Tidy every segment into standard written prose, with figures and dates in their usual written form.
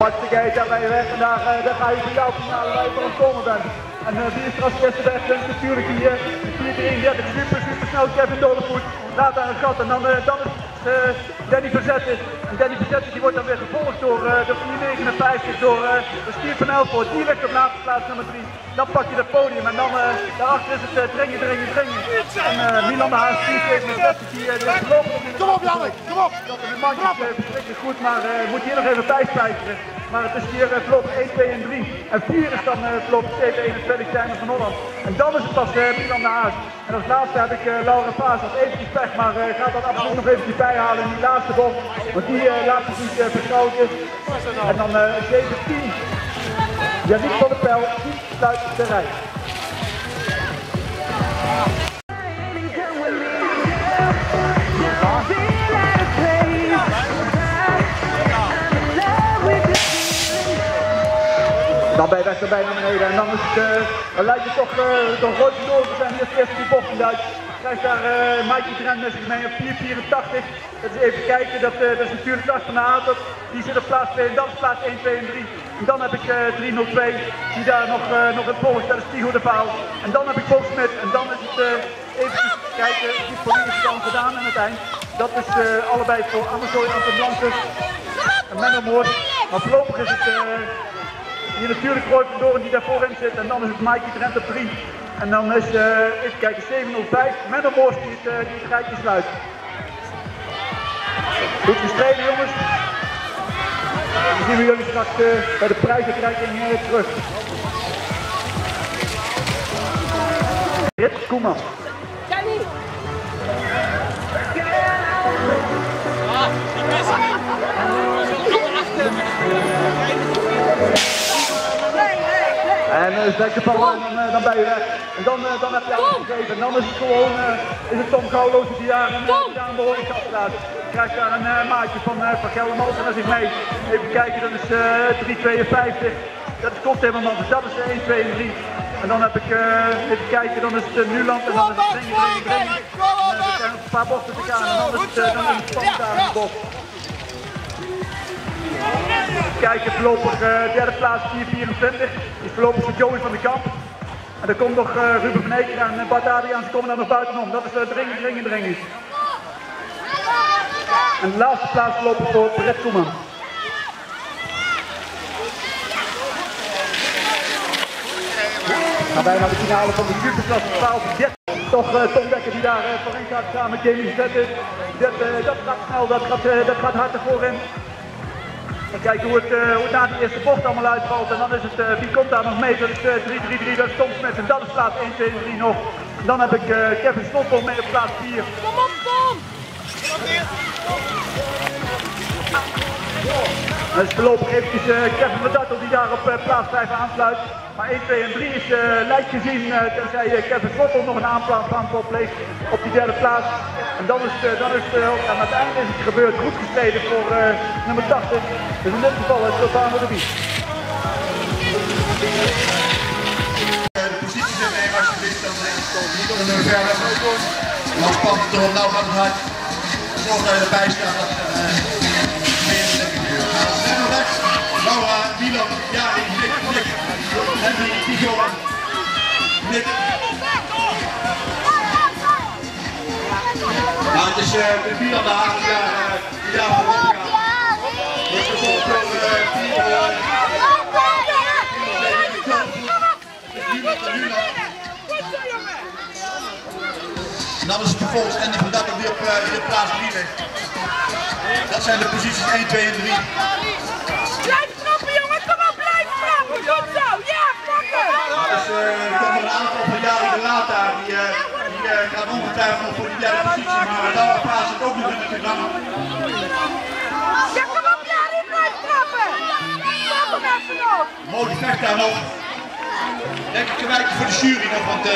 Hartstikke heet daarbij weg en daar ga je voor jou finale waar je voor ontkomen bent. En die is er als eerste weg, dus natuurlijk die 4-33 super snel Kevin Dolenvoet. Laat daar een gat en dan is Danny Verzetten. En Danny Verzetten die wordt dan weer gevolgd door de 459 door Stier van Elvoort. Die ligt op laatste plaats nummer 3. Dan pak je het podium en dan daarachter is het dringen. En Milan de Haas 467 die gelooft nog in de... Kom op Jannik, kom op! Dat is een mandje verschrikkelijk goed, maar moet hier nog even bijspijkeren. Maar het is hier voorlopig 1, 2 en 3. En 4 is dan voorlopig 7, 21 Stijner van Holland. En dan is het pas Milan de Haas. En als laatste heb ik Laura Paas, dat eventjes pech, maar gaat dat absoluut nog eventjes bijhalen in die laatste bocht. Want die laat zich niet verschoten. En dan 17. Yannick van der Pel, die sluit de rij. Dan ben je weg erbij naar beneden en dan is het, dan lijkt het toch rood door te zijn. Hier eerst die bocht uit. Krijgt daar Mikey Trent met zich mee op 484. Dat is even kijken, dat is natuurlijk Lars van der Haat. Die zit op plaats 2 en dan is plaats 1, 2 en 3. En dan heb ik 302 die daar nog het volgt, dat is Tigo de Paal. En dan heb ik Bob Smit en dan is het even kijken, die politie is dan gedaan aan het eind. Dat is allebei voor Amazon, Anton Blankus en Menno Moors. Maar voorlopig is het hier natuurlijk Roy van Doorn die daar voorin zit en dan is het Mikey Trent op 3. En dan is, even kijken, 705, Menno Moors die het rijtje sluit. Goed gestreden jongens. Dan zien we jullie straks bij de prijsuitreiking terug. Rit Koeman. En zet je bal dan ben je weg. En dan heb je alles gegeven. En dan is het gewoon is het Tom Gouwloos die daar een behoorlijk afstaat. Krijgt daar een maatje van Geldermalsen naar zich mee. Even kijken, dat is 352. Dat komt helemaal man. Dus dat is 1, 2 en 3. En dan heb ik, even kijken, dan is het Nuland en dan is het Dringen. Er zijn nog een paar bochten te gaan en dan is het spannend daar in de bocht. Kijken, voorlopig derde plaats 424. Die is voorlopig voor Joey van de Kamp. En er komt nog Ruben van Eker en Bart Adriaans komen daar nog buitenom. Dat is dringen. En de laatste plaats voorlopig voor Brett Koeman. Dan bijna de finale van de superklasse 12-13. Toch Tom Dekker die daar voorin gaat samen met Jamie Zetten. Dat gaat snel, dat gaat hard ervoor in. En kijken hoe het na de eerste bocht allemaal uitvalt. En dan is het, wie komt daar nog mee? Dat is 3-3-3, dat is Tom Smit. En dat is plaats 1, 2 en 3 nog. Dan heb ik Kevin Stoppel mee op plaats 4. Kom op, Tom! Dat is voorlopig eventjes Kevin van Dartel die daar op plaats 5 aansluit. Maar 1, 2 en 3 is lijkt gezien, tenzij Kevin Stoppel nog een aanval pleegt op die derde plaats. En dan is het aan het einde is het gebeurd, goed gestreden voor nummer 80. Dus in dit geval is Silvano de Bies. De posities innemen alsjeblieft, dan kunnen we verder. Dan spannend erop, nou gaat het hard. Zorg dat je erbij staat. Laura, Milan, Jari, Nick, Henry, Tigo, Nick. Nou, het is Milan de Haag die daar voorop gaat. Dat is gevolgd door en dan is het vervolgens Andy van Dappen die op plaats 3 ligt. Dat zijn de posities 1, 2 en 3. Blijf trappen jongen, kom op, blijf trappen! Goed zo, ja, pakken! Dus er komen een aantal van Jari de Laat daar, die gaan ongetwijfeld nog voor die derde positie, maar Laura Paas zit ook nog in het programma. Ja, kom op Jari, blijf trappen! Trap hem even nog! Mooi vecht daar nog. Denk ik een wijkje voor de jury nog, want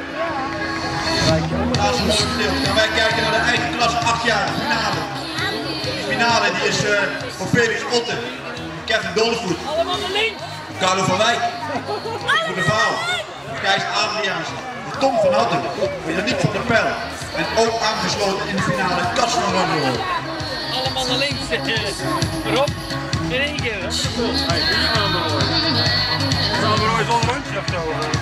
dat is een mooi gedeelte. En wij kijken naar de eigen klasse 8 jaar, de finale. De finale die is voor Felix Otten, Kevin Dolenvoet, Carlo van Wijk, voor de Vaal, Gijs Adriaans, Tom van Hatten, Yannick van der Pel en ook aangesloten in de finale Kats van Randel. Allemaal naar links, Rob. In één keer, hè? Hij is niet aan de rooi. Gaan we nooit wel een rondje of zo?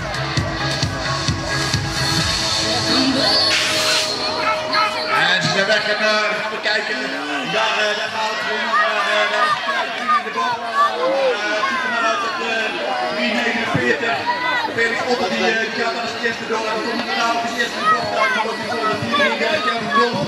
En ze zijn weg en dan gaan we kijken. Daar gaat het gewoon. Daar is in de bal. Het ziet er maar uit dat 3,49. Felix Otter die gaat als eerste door. En komt daarna op de eerste bal. Dan wordt hij voor de 4,33. Kevin Dolf.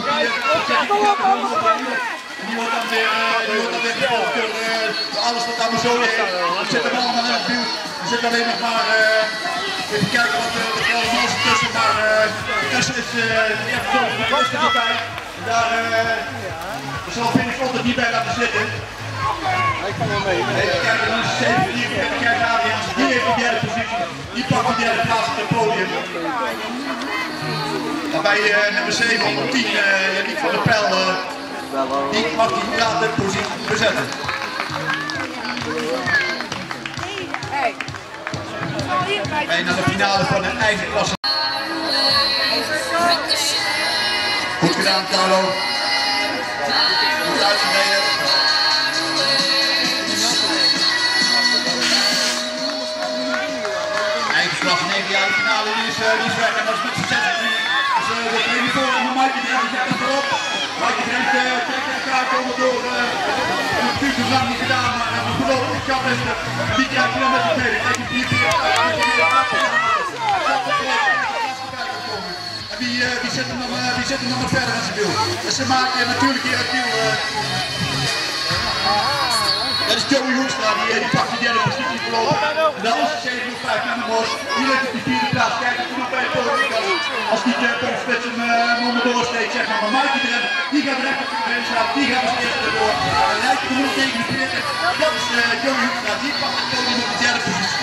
Die wordt dan weer gevolgd door alles wat daar maar zo is. We zitten allemaal in het beeld. We zitten alleen nog maar even kijken wat er allemaal is tussen. Maar tussen is Kevin Dolf met rustig erbij. Daar zal Felix Otter niet bij laten zitten. Hij kan wel mee. Even kijken, dan is het 7-4. Even kijken, Adriaans. Die heeft de derde positie. Die pakt de derde plaats op het podium. Dan bij nummer 710, Yannick van der Pel. Die mag die later positie bezetten. En naar de finale van de eigen klasse. Goed gedaan, Carlo. Goed uitgereden. Eigen klasse 9 jaar, de finale die is weg en dat is met succes. Dus we trainen voor om Maaike Drent, die zet erop. Maaike Drent trekt elkaar komen door. Het duurt dus lang niet gedaan, maar we verlopen de gat is er. Die krijgt hij dan met de tweede. Kijk, die 4 en wie zet hem dan nog verder aan zijn wiel. En ze maken natuurlijk hier het wiel. Dat is Joey Hoekstra, die pakt die derde positie voorlopig. En dan is het 7-5 naar de Mors. Die ligt op die vierde plaats. Kijk, dat genoeg bij het podium kan. Als die Ponsflits hem onder doorsteekt, zeg maar. Maar Maaike Drent, die gaat recht op de grens staan. Die gaat als eerste erdoor. En lijkt er nog 49. Dat is Joey Hoekstra. Die pakt het podium op de derde positie.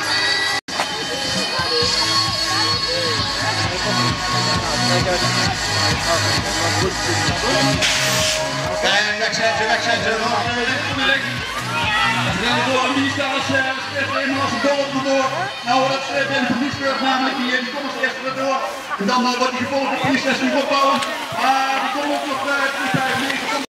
En weg zijn ze. Ze rennen door en die staat als helemaal als een dol op door. Nou, dat is Ben van Liesburg namelijk, die komt als eerste erdoor. En dan wordt hij gevolgd door Friesles die opbouwen. Maar die komt ook nog 3-5-9.